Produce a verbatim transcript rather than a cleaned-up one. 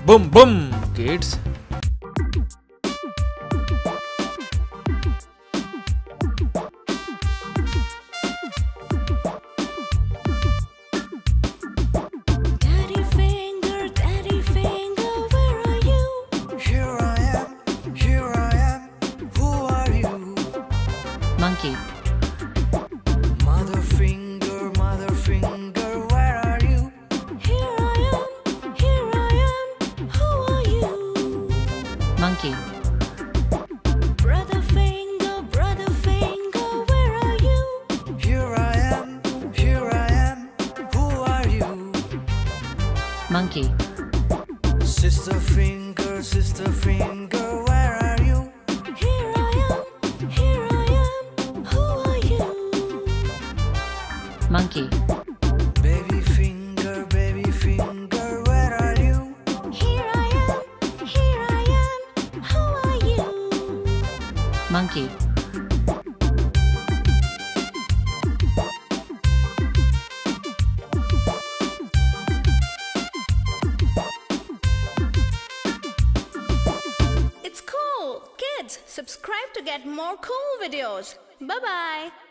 Boom boom, kids. Daddy finger, daddy finger, where are you? Here I am, here I am. Who are you? Monkey. Mother finger, mother finger, where are you? Here I am, here I am, who are you? Monkey. Brother finger, brother finger, where are you? Here I am, here I am. Who are you? Monkey. Sister finger, sister finger, where are you? Here I am, here I am, who are you? Monkey. Baby finger, baby finger, where are you? Here I am, here I am, who are you? Monkey. It's cool! Kids, subscribe to get more cool videos. Bye-bye!